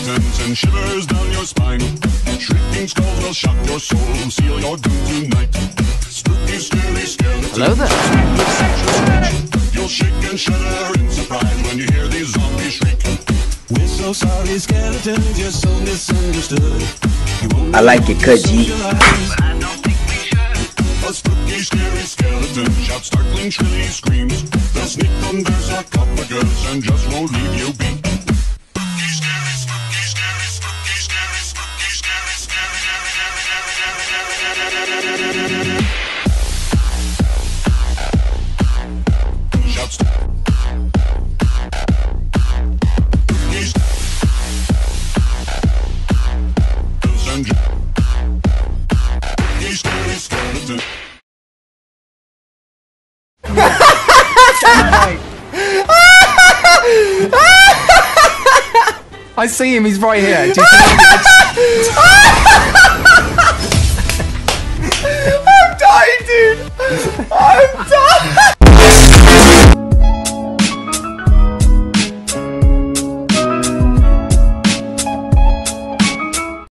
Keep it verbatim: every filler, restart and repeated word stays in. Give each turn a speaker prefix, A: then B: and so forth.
A: skeletons and shivers down your spine. Shrieking skulls will shock your soul, seal your doom tonight. Spooky, scary skeletons.
B: Hello there.
A: You'll shake and shudder in surprise when you hear these zombies shriek. We're so sorry, skeletons, you're so misunderstood. You
C: I like it, cut G.
A: A spooky, scary skeleton shouts startling, shrilly screams. They'll sneak under sarcophagus and just won't leave you be. Spooky, scary, spooky, scary, spooky, scary, spooky, scary, scary, scary. Shouts. Spooky, scary skeleton.
B: I see him, he's right here.
D: I'm dying, dude!